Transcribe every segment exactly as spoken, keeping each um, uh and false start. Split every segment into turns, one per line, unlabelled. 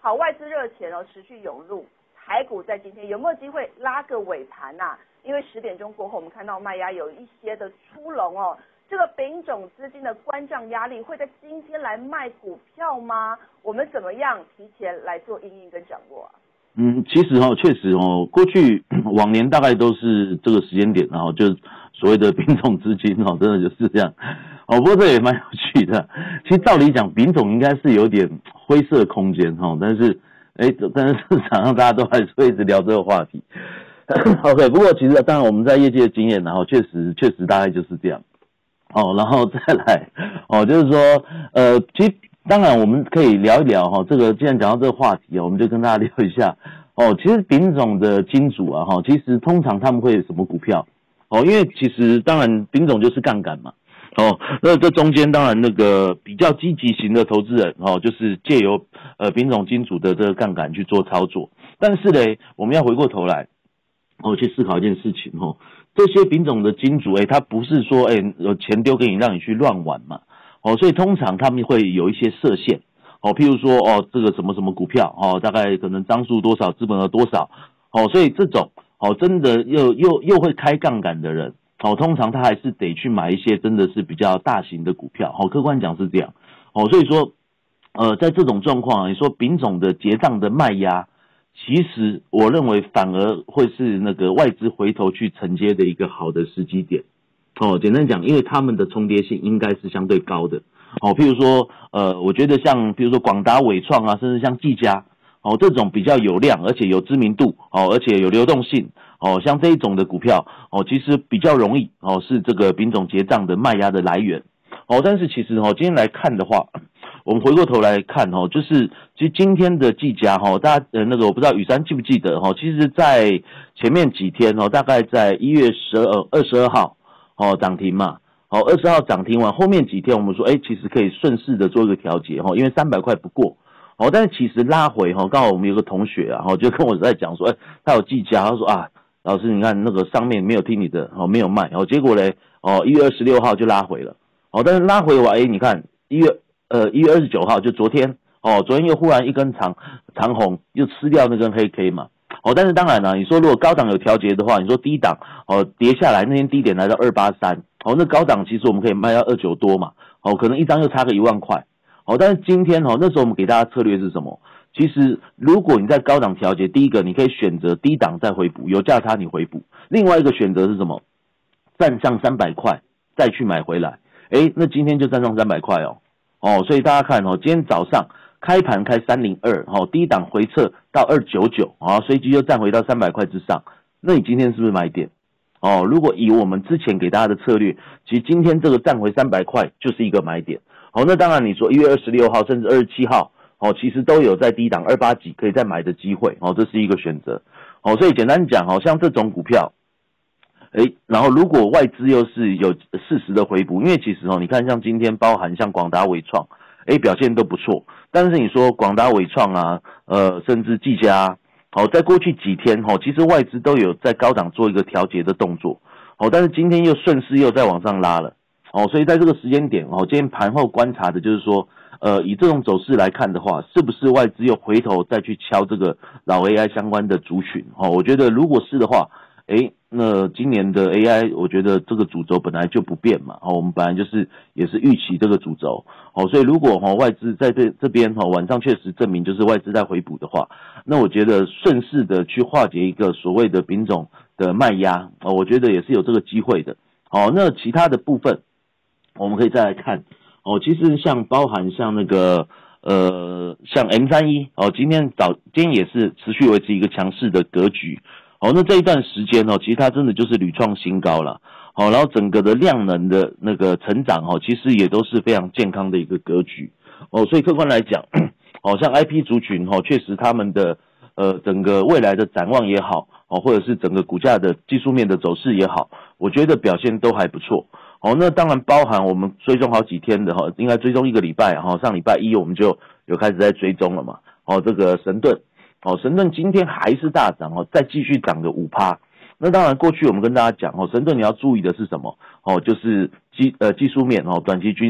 好，外资热钱哦持续涌入，台股在今天有没有机会拉个尾盘呐、啊？因为十点钟过后，我们看到卖压有一些的出笼哦。这个丙种资金的关账压力会在今天来卖股票吗？我们怎么样提前来做因应跟掌握啊？
嗯，其实哈、哦，确实哦，过去往年大概都是这个时间点，然后就所谓的丙种资金哦，真的就是这样。哦，不过这也蛮有趣的。其实照理讲，丙种应该是有点灰色空间哈、哦，但是哎，但是市场上大家都还是会一直聊这个话题。OK， 不过其实当然我们在业界的经验，然后确实确实大概就是这样。哦，然后再来哦，就是说呃，其实当然我们可以聊一聊哈、哦，这个既然讲到这个话题哦，我们就跟大家聊一下哦。其实丙种的金主啊哈、哦，其实通常他们会有什么股票哦？因为其实当然丙种就是杠杆嘛。哦，那这中间当然那个比较积极型的投资人哦，就是借由呃丙种金主的这个杠杆去做操作。但是呢，我们要回过头来哦去思考一件事情哦，这些丙种的金主，哎，他不是说哎有钱丢给你让你去乱玩嘛，哦，所以通常他们会有一些设限，哦，譬如说哦这个什么什么股票哦，大概可能张数多少，资本额多少，哦，所以这种哦真的又又又会开杠杆的人。哦，通常他还是得去买一些真的是比较大型的股票，哦，客观讲是这样，哦，所以说，呃，在这种状况，你说丙种的结账的卖压，其实我认为反而会是那个外资回头去承接的一个好的时机点，哦，简单讲，因为他们的重叠性应该是相对高的，哦，譬如说，呃，我觉得像譬如说广达、伟创啊，甚至像技嘉，哦，这种比较有量而且有知名度，哦，而且有流动性。哦，像这一种的股票，哦，其实比较容易，哦，是这个丙种结账的卖压的来源，哦，但是其实哦，今天来看的话，我们回过头来看哦，就是其实今天的技嘉哈，大家呃那个我不知道雨珊记不记得哈，其实在前面几天哦，大概在一月十二二十二号哦涨停嘛，哦二十号涨停完，后面几天我们说，哎，其实可以顺势的做一个调节哈，因为三百块不过。哦，但是其实拉回哈，刚好我们有个同学啊，就跟我在讲说，哎，他有技嘉，他说啊。老师，你看那个上面没有听你的，哦，没有卖，哦，结果嘞，哦，一月二十六号就拉回了，哦，但是拉回完，哎，你看一月呃一月二十九号就昨天，哦，昨天又忽然一根长长红，又吃掉那根黑 K 嘛，哦，但是当然了，你说如果高档有调节的话，你说低档哦跌下来，那天低点来到二八三，哦，那高档其实我们可以卖到二九多嘛，哦，可能一张又差个一万块，哦，但是今天哦那时候我们给大家策略是什么？其实，如果你在高档调节，第一个你可以选择低档再回补，有价差你回补；另外一个选择是什么？站上三百块再去买回来。诶，那今天就站上三百块哦，哦，所以大家看哦，今天早上开盘开三零二，哦，低档回撤到二九九，啊，随即又站回到三百块之上。那你今天是不是买点？哦，如果以我们之前给大家的策略，其实今天这个站回三百块就是一个买点。哦，那当然你说一月二十六号甚至二十七号。哦，其实都有在低档二八几可以再买的机会，哦，这是一个选择，哦，所以简单讲，哦，像这种股票，诶，然后如果外资又是有适时的回补，因为其实哦，你看像今天包含像广达、伟创，诶，表现都不错，但是你说广达、伟创啊，呃，甚至技嘉，哦，在过去几天，哦，其实外资都有在高档做一个调节的动作，哦，但是今天又顺势又再往上拉了，哦，所以在这个时间点，哦，今天盘后观察的就是说。呃，以这种走势来看的话，是不是外资又回头再去敲这个老 A I 相关的族群？哦，我觉得如果是的话，诶，那今年的 A I， 我觉得这个主轴本来就不变嘛。哦，我们本来就是也是预期这个主轴。哦，所以如果哈、哦、外资在这这边哈、哦、晚上确实证明就是外资在回补的话，那我觉得顺势的去化解一个所谓的丙种的卖压，哦，我觉得也是有这个机会的。好、哦，那其他的部分我们可以再来看。哦，其实像包含像那个呃，像 M 三十一 哦，今天早今天也是持续维持一个强势的格局。哦，那这一段时间哦，其实它真的就是屡创新高了。哦，然后整个的量能的那个成长哦，其实也都是非常健康的一个格局。哦，所以客观来讲，哦，像 I P 族群哦，确实他们的呃整个未来的展望也好，哦，或者是整个股价的技术面的走势也好，我觉得表现都还不错。哦，那当然包含我们追踪好几天的哈，应该追踪一个礼拜哈，上礼拜一我们就有开始在追踪了嘛。哦，这个神盾，哦，神盾今天还是大涨哦，再继续涨个 百分之五。那当然过去我们跟大家讲哦，神盾你要注意的是什么？哦，就是技呃技术面哦，短期均线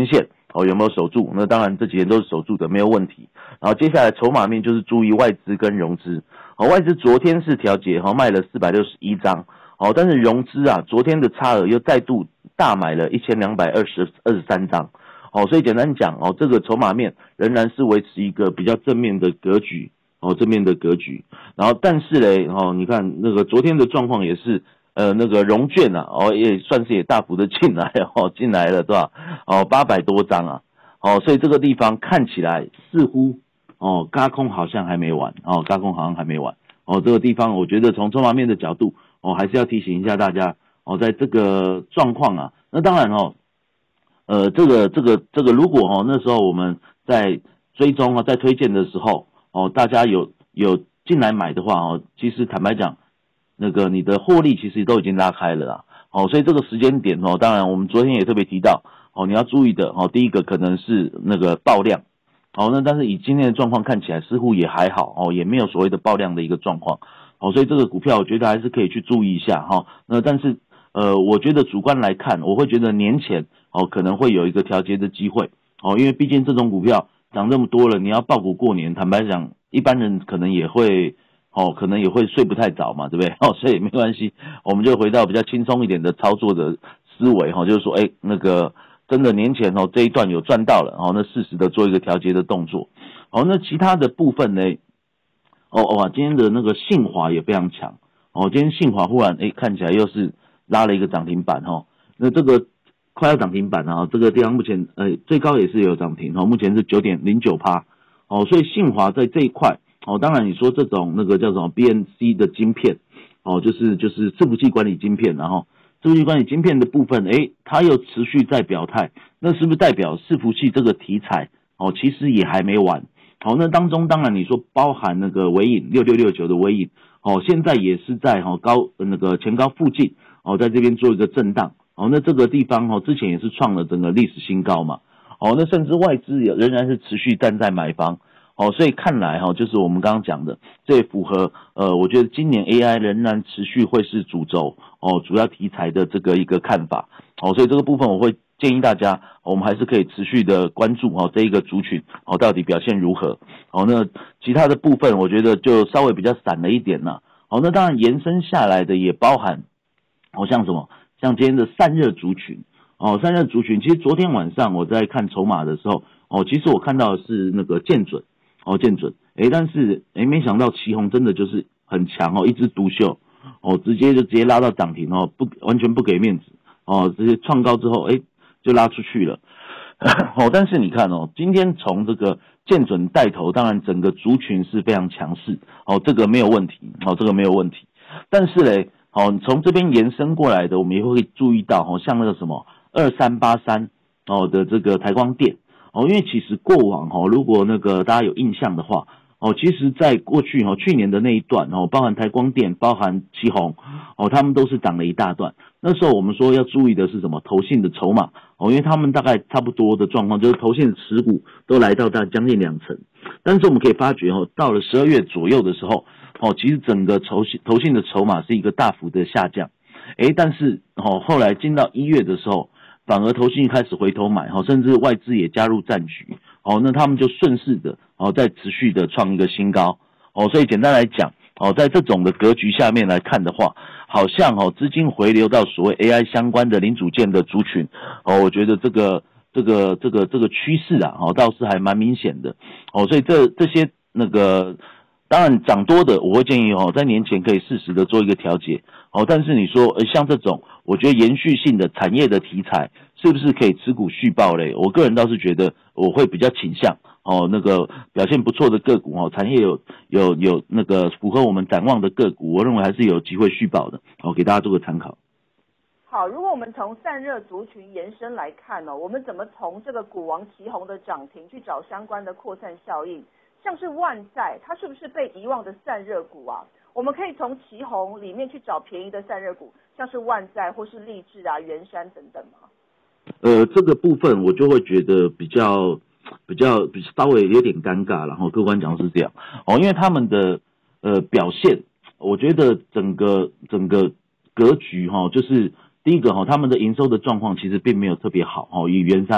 哦有没有守住？那当然这几天都是守住的，没有问题。然后接下来筹码面就是注意外资跟融资。哦，外资昨天是调节，哦卖了四百六十一张，哦但是融资啊昨天的差额又再度大买了一千两百二十三张。哦，所以简单讲哦，这个筹码面仍然是维持一个比较正面的格局。哦，正面的格局。然后但是嘞，哦你看那个昨天的状况也是。呃，那个融券啊，哦，也算是也大幅的进来哦，进来了，对吧？哦，八百多张啊，哦，所以这个地方看起来似乎哦，軋空好像还没完，哦，軋空好像还没完，哦，这个地方我觉得从筹码面的角度，哦，还是要提醒一下大家，哦，在这个状况啊，那当然哦，呃，这个这个这个，如果哦那时候我们在追踪啊，在推荐的时候，哦，大家有有进来买的话，哦，其实坦白讲。那个你的获利其实都已经拉开了啦，哦，所以这个时间点哦，当然我们昨天也特别提到，哦，你要注意的哦，第一个可能是那个爆量，哦，那但是以今天的状况看起来似乎也还好，哦，也没有所谓的爆量的一个状况，哦，所以这个股票我觉得还是可以去注意一下哈，那但是呃，我觉得主观来看，我会觉得年前哦可能会有一个调节的机会，哦，因为毕竟这种股票涨这么多了，你要抱股过年，坦白讲，一般人可能也会。哦，可能也会睡不太早嘛，对不对？哦，所以没关系，我们就回到比较轻松一点的操作的思维哈、哦，就是说，哎，那个真的年前哦这一段有赚到了，哦，那适时的做一个调节的动作。哦，那其他的部分呢？哦哦，今天的那个信华也非常强，哦，今天信华忽然哎看起来又是拉了一个涨停板哈、哦，那这个快要涨停板啊，这个地方目前呃最高也是有涨停哦，目前是 九点零九趴，哦，所以信华在这一块。哦，当然你说这种那个叫什么 B N C 的晶片，哦，就是就是伺服器管理晶片，然后伺服器管理晶片的部分，诶，它又持续在表态，那是不是代表伺服器这个题材，哦，其实也还没完，好、哦，那当中当然你说包含那个微影六六六九的微影，哦，现在也是在哈、哦、高那个前高附近，哦，在这边做一个震荡，哦，那这个地方哦之前也是创了整个历史新高嘛，哦，那甚至外资也仍然是持续站在买方。哦，所以看来哈、哦，就是我们刚刚讲的，这也符合呃，我觉得今年 A I 仍然持续会是主轴哦，主要题材的这个一个看法哦，所以这个部分我会建议大家，我们还是可以持续的关注哦这一个族群哦到底表现如何哦，那其他的部分我觉得就稍微比较散了一点啦，哦，那当然延伸下来的也包含哦像什么，像今天的散热族群哦，散热族群，其实昨天晚上我在看筹码的时候哦，其实我看到的是那个建准。哦，见准，诶，但是诶，没想到奇鋐真的就是很强哦，一枝独秀，哦，直接就直接拉到涨停哦，不完全不给面子哦，直接创高之后，诶，就拉出去了，哦，但是你看哦，今天从这个见准带头，当然整个族群是非常强势，哦，这个没有问题，哦，这个没有问题，但是嘞，哦，从这边延伸过来的，我们也会注意到，哦，像那个什么二三八三哦的这个台光电。哦，因为其实过往哦，如果那个大家有印象的话，哦，其实在过去哦，去年的那一段哦，包含台光电，包含奇鋐，哦，他们都是涨了一大段。那时候我们说要注意的是什么？投信的筹码哦，因为他们大概差不多的状况，就是投信的持股都来到大概将近两成。但是我们可以发觉哦，到了十二月左右的时候，哦，其实整个投信投信的筹码是一个大幅的下降。诶，但是哦，后来进到一月的时候。反而投信开始回头买，甚至外资也加入战局，那他们就顺势的再持续的创一个新高，所以简单来讲，在这种的格局下面来看的话，好像资金回流到所谓 A I 相关的零组件的族群，我觉得这个这个这个这个趋势啊，倒是还蛮明显的，所以这这些那个。当然涨多的我会建议哦，在年前可以适时的做一个调节哦，但是你说呃像这种我觉得延续性的产业的题材是不是可以持股续报嘞？我个人倒是觉得我会比较倾向哦，那个表现不错的个股哦，产业有有有那个符合我们展望的个股，我认为还是有机会续报的哦，给大家做个参考。
好，如果我们从散热族群延伸来看哦，我们怎么从这个股王奇鋐的涨停去找相关的扩散效应？像是万载，它是不是被遗忘的散热股啊？我们可以从奇鋐里面去找便宜的散热股，像是万载或是力智啊、元山等等吗？
呃，这个部分我就会觉得比较比较比稍微有点尴尬，然后客观讲是这样哦，因为他们的呃表现，我觉得整个整个格局哈、哦，就是第一个哈、哦，他们的营收的状况其实并没有特别好哦，以元山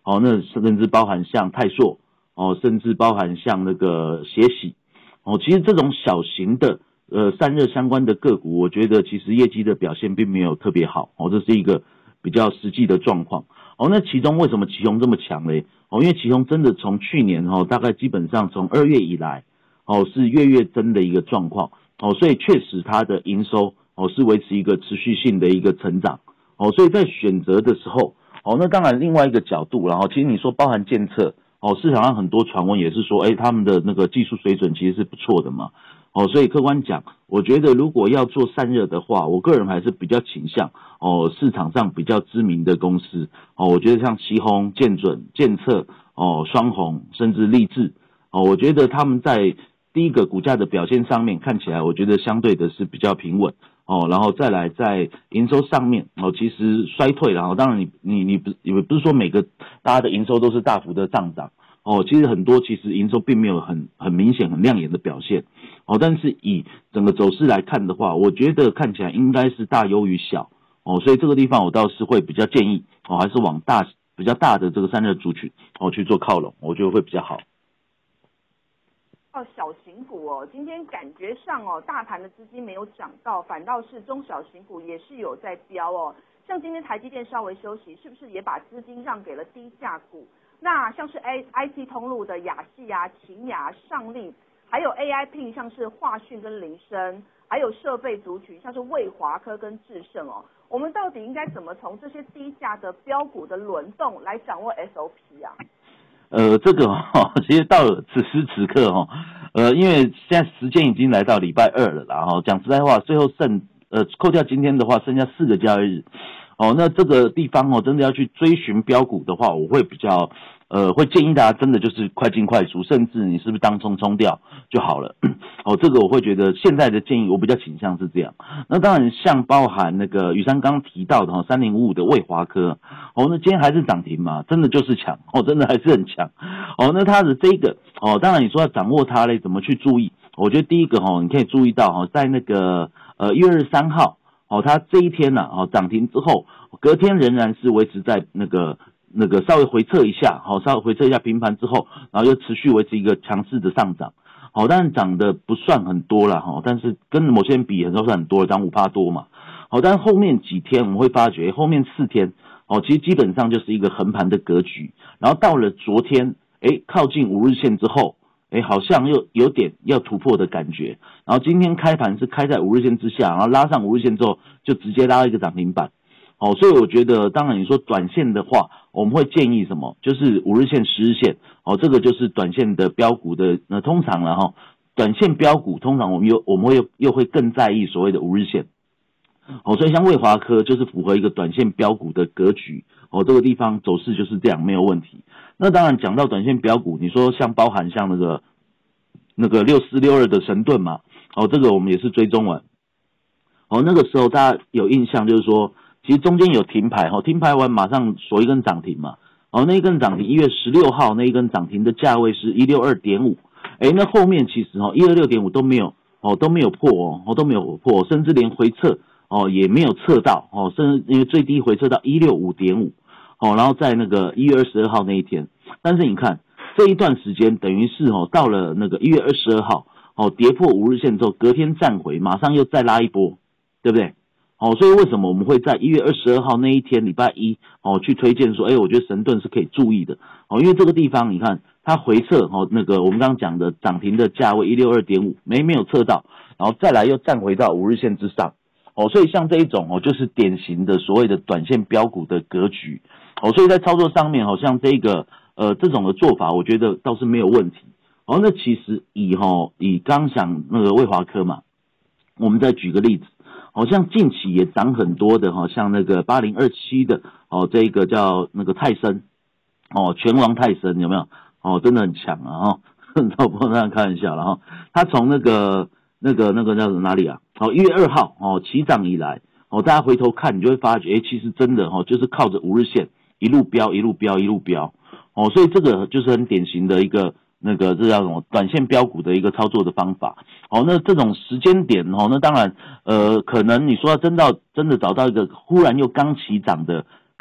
哦，那甚至包含像泰硕，哦，甚至包含像那个协喜，哦，其实这种小型的呃散热相关的个股，我觉得其实业绩的表现并没有特别好，哦，这是一个比较实际的状况。哦，那其中为什么奇鋐这么强嘞？哦，因为奇鋐真的从去年哦，大概基本上从二月以来，哦是月月增的一个状况，哦，所以确实它的营收哦是维持一个持续性的一个成长，哦，所以在选择的时候。哦，那当然，另外一个角度，然后其实你说包含监测，哦，市场上很多传闻也是说，哎，他们的那个技术水准其实是不错的嘛，哦，所以客观讲，我觉得如果要做散热的话，我个人还是比较倾向哦市场上比较知名的公司，哦，我觉得像奇鋐、建准、建测，哦，双鸿，甚至力智，哦，我觉得他们在第一个股价的表现上面看起来，我觉得相对的是比较平稳。哦，然后再来在营收上面，哦，其实衰退，然后当然你你你不也不是说每个大家的营收都是大幅的上涨，哦，其实很多其实营收并没有很很明显很亮眼的表现，哦，但是以整个走势来看的话，我觉得看起来应该是大优于小，哦，所以这个地方我倒是会比较建议，哦，还是往大比较大的这个散热族群，哦去做靠拢，我觉得会比较好。
到小型股哦，今天感觉上哦，大盘的资金没有涨到，反倒是中小型股也是有在飙哦。像今天台积电稍微休息，是不是也把资金让给了低价股？那像是 I I T 通路的亚细啊、勤雅、上力，还有 A I P 像是华讯跟林森，还有设备族群像是卫华科跟智胜哦。我们到底应该怎么从这些低价的标股的轮动来掌握 S O P 啊？
呃，这个哈、哦，其实到了此时此刻哈、哦，呃，因为现在时间已经来到礼拜二了啦，然后讲实在话，最后剩呃扣掉今天的话，剩下四个交易日，哦，那这个地方哦，真的要去追寻标股的话，我会比较呃会建议大家真的就是快进快出，甚至你是不是当冲冲掉就好了，哦，这个我会觉得现在的建议我比较倾向是这样。那当然像包含那个宇山刚提到的哈，三零五五的卫华科。哦，那今天还是涨停嘛，真的就是强哦，真的还是很强哦。那它的这个哦，当然你说要掌握它嘞，怎么去注意？我觉得第一个哦，你可以注意到哦，在那个呃一月二十三号哦，它这一天呢哦涨停之后，隔天仍然是维持在那个那个稍微回撤一下，好、哦，稍微回撤一下平盘之后，然后又持续维持一个强势的上涨。好、哦，但是涨的不算很多啦哈、哦，但是跟某些人比，很多算很多了，涨 百分之五 多嘛。好、哦，但是后面几天我们会发觉，后面四天。哦，其实基本上就是一个横盘的格局，然后到了昨天，哎，靠近五日线之后，哎，好像又有点要突破的感觉，然后今天开盘是开在五日线之下，然后拉上五日线之后，就直接拉到一个涨停板，哦，所以我觉得，当然你说短线的话，我们会建议什么？就是五日线、十日线，哦，这个就是短线的标股的，那通常了哈，短线标股通常我们又我们会又又会更在意所谓的五日线。哦，所以像卫华科就是符合一个短线标股的格局，哦，这个地方走势就是这样，没有问题。那当然讲到短线标股，你说像包含像那个那个六四六二的神盾嘛，哦，这个我们也是追踪完。哦，那个时候大家有印象就是说，其实中间有停牌，哦，停牌完马上锁一根涨停嘛，哦，那一根涨停一月十六号那一根涨停的价位是一六二点五，哎，那后面其实哦一二六点五都没有，哦都没有破哦，哦都没有破，甚至连回撤。哦，也没有测到哦，甚至因为最低回测到 一六五点五 哦，然后在那个一月二十二号那一天，但是你看这一段时间等于是哦，到了那个一月二十二号哦，跌破五日线之后，隔天站回，马上又再拉一波，对不对？哦，所以为什么我们会在一月二十二号那一天礼拜一哦去推荐说，哎，我觉得神盾是可以注意的哦，因为这个地方你看它回测哦，那个我们刚刚讲的涨停的价位 一六二点五 没没有测到，然后再来又站回到五日线之上。哦，所以像这一种哦，就是典型的所谓的短线标股的格局。哦，所以在操作上面，好像这个呃这种的做法，我觉得倒是没有问题。哦，那其实以哈、哦、以刚想那个卫华科嘛，我们再举个例子，好、哦、像近期也涨很多的哈、哦，像那个八零二七的哦，这个叫那个泰森哦，拳王泰森有没有？哦，真的很强啊哈，我不能开玩笑了哈，他从那个。那个那个叫哪里啊？哦，一月二号哦，起涨以来哦，大家回头看，你就会发觉，哎，其实真的哦，就是靠着五日线一路飙，一路飙，一路飙哦，所以这个就是很典型的一个那个这叫什么短线标股的一个操作的方法哦。那这种时间点哦，那当然呃，可能你说要真到真的找到一个忽然又刚起涨的，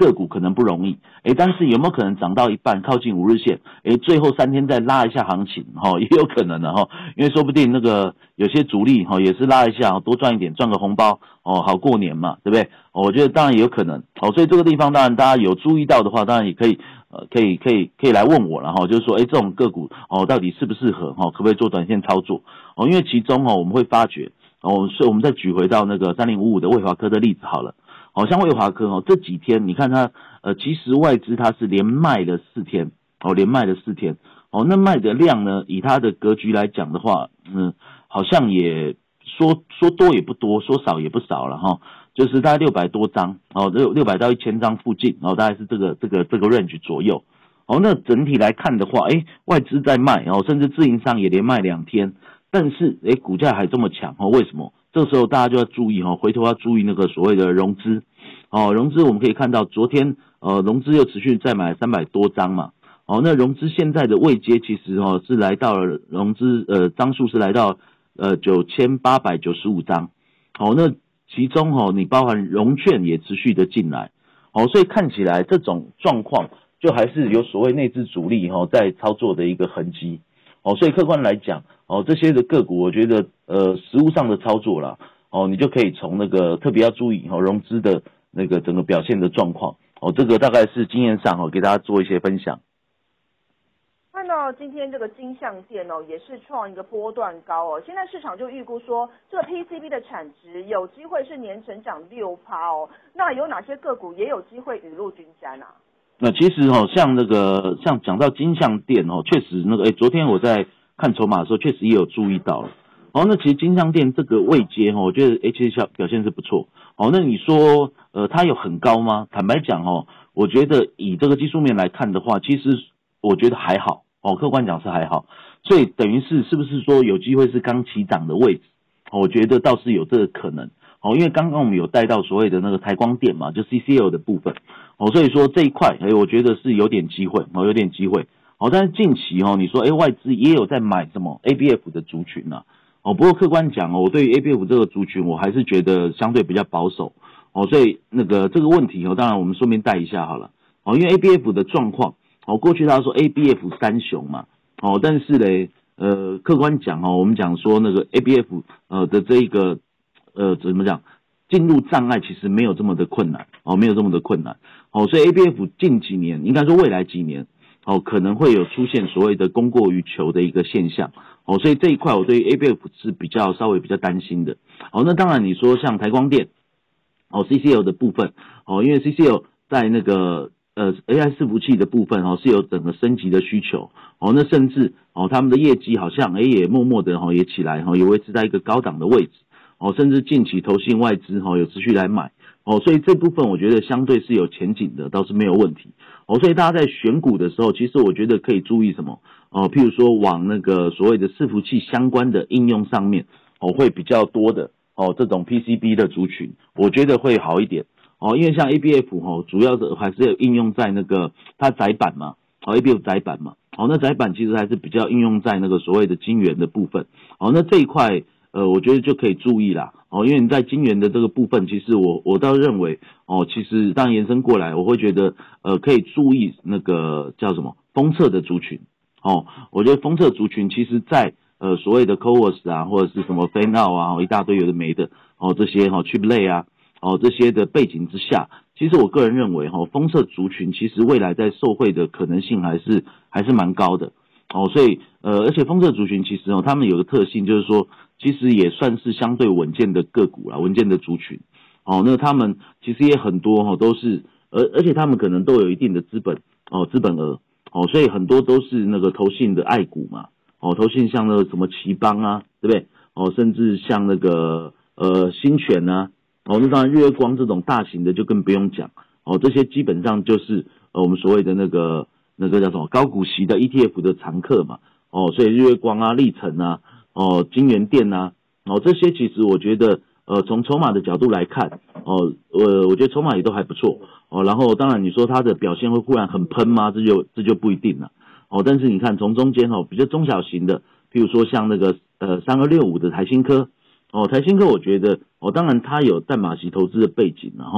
个股可能不容易，诶，但是有没有可能涨到一半靠近五日线，诶，最后三天再拉一下行情，齁，也有可能的齁，因为说不定那个有些主力齁也是拉一下，多赚一点，赚个红包哦，好过年嘛，对不对？我觉得当然也有可能，哦，所以这个地方当然大家有注意到的话，当然也可以。呃，可以可以可以来问我了哈，就是说，哎，这种个股哦，到底适不适合哈？可不可以做短线操作？哦，因为其中哦，我们会发觉哦，所以我们再举回到那个三零五五的卫华科的例子好了。好、哦、像卫华科哦，这几天你看它呃，其实外资它是连卖了四天，哦，连卖了四天，哦，那卖的量呢，以它的格局来讲的话，嗯，好像也说说多也不多，说少也不少了哈。就是大概六百多张哦，六六百到一千张附近，哦，大概是这个这个这个 range 左右。哦，那整体来看的话，哎，外资在卖哦，甚至自营商也连卖两天，但是哎，股价还这么强哦，为什么？这时候大家就要注意哦，回头要注意那个所谓的融资哦，融资我们可以看到昨天呃融资又持续再买三百多张嘛，哦，那融资现在的位阶其实哦是来到了融资呃张数是来到呃九千八百九十五张，哦，那其中哦，你包含融券也持续的进来，哦，所以看起来这种状况就还是有所谓内资主力哦在操作的一个痕迹，哦，所以客观来讲，哦，这些的个股我觉得呃实务上的操作啦，哦，你就可以从那个特别要注意哦融资的那个整个表现的状况，哦，这个大概是经验上哦给大家做一些分享。
看到今天这个金像电哦，也是创一个波段高哦。现在市场就预估说，这个 P C B 的产值有机会是年成长六趴哦。那有哪些个股也有机会雨露均沾啊？
那其实哦，像那个像讲到金像电哦，确实那个哎，昨天我在看筹码的时候，确实也有注意到了。哦，那其实金像电这个位阶哦，我觉得 H 小表现是不错。哦，那你说呃，它有很高吗？坦白讲哦，我觉得以这个技术面来看的话，其实我觉得还好。哦，客观讲是还好，所以等于是是不是说有机会是刚起涨的位置？哦，我觉得倒是有这个可能。哦，因为刚刚我们有带到所谓的那个台光电嘛，就 C C L 的部分。哦，所以说这一块，哎，我觉得是有点机会，哦，有点机会。哦，但是近期哦，你说，哎，外资也有在买什么 A B F 的族群啊？哦，不过客观讲哦，我对于 A B F 这个族群，我还是觉得相对比较保守。哦，所以那个这个问题哦，当然我们顺便带一下好了。哦，因为 A B F 的状况。哦，过去大家说 A B F 三雄嘛，哦，但是嘞，呃，客观讲哦，我们讲说那个 A B F 呃的这一个呃怎么讲，进入障碍其实没有这么的困难，哦，没有这么的困难，哦，所以 A B F 近几年应该说未来几年，哦，可能会有出现所谓的供过于求的一个现象，哦，所以这一块我对于 A B F 是比较稍微比较担心的，哦，那当然你说像台光电，哦 C C L 的部分，哦，因为 C C L 在那个呃 A I 伺服器的部分哦是有整个升级的需求哦，那甚至哦他们的业绩好像哎也默默的哦也起来哦也维持在一个高档的位置哦，甚至近期投信外资哦有持续来买哦，所以这部分我觉得相对是有前景的，倒是没有问题哦，所以大家在选股的时候，其实我觉得可以注意什么哦，譬如说往那个所谓的伺服器相关的应用上面哦会比较多的哦这种 P C B 的族群，我觉得会好一点。哦，因为像 A B F 哦，主要的还是有应用在那个它载板嘛，哦 A B F 载板嘛，哦那载板其实还是比较应用在那个所谓的晶圆的部分，哦那这一块呃我觉得就可以注意啦，哦因为你在晶圆的这个部分，其实我我倒认为哦，其实当然延伸过来，我会觉得呃可以注意那个叫什么封测的族群，哦我觉得封测族群其实在呃所谓的 C O A S 啊或者是什么 Fan Out 啊，哦一大堆有的没的，哦这些哦 Chip 类啊。哦，这些的背景之下，其实我个人认为哈、哦，封测族群其实未来在受惠的可能性还是还是蛮高的。哦，所以呃，而且封测族群其实哦，他们有个特性就是说，其实也算是相对稳健的个股啦，稳健的族群。哦，那他们其实也很多哈、哦，都是而而且他们可能都有一定的资本哦，资本额哦，所以很多都是那个投信的爱股嘛。哦，投信像那个什么奇邦啊，对不对？哦，甚至像那个呃新权啊。哦，那当然，日月光这种大型的就更不用讲哦，这些基本上就是呃我们所谓的那个那个叫什么高股息的 E T F 的常客嘛，哦，所以日月光啊、力成啊、哦金源电啊，哦这些其实我觉得呃从筹码的角度来看，哦呃我觉得筹码也都还不错哦，然后当然你说它的表现会忽然很喷吗？这就这就不一定了哦，但是你看从中间哦比较中小型的，譬如说像那个呃三二六五的台新科。哦，台新科我觉得，哦，当然它有淡马锡投资的背景，然后，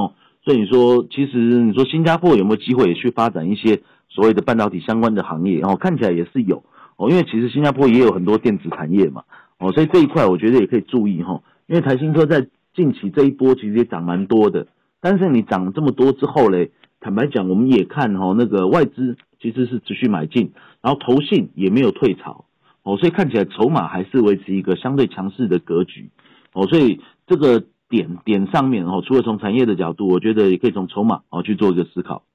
所以你说，其实你说新加坡有没有机会也去发展一些所谓的半导体相关的行业？哦，看起来也是有哦，因为其实新加坡也有很多电子产业嘛，哦，所以这一块我觉得也可以注意哈、哦，因为台新科在近期这一波其实也涨蛮多的，但是你涨这么多之后嘞，坦白讲，我们也看哈、哦，那个外资其实是持续买进，然后投信也没有退潮，哦，所以看起来筹码还是维持一个相对强势的格局，哦，所以这个点点上面哦，除了从产业的角度，我觉得也可以从筹码哦去做一个思考。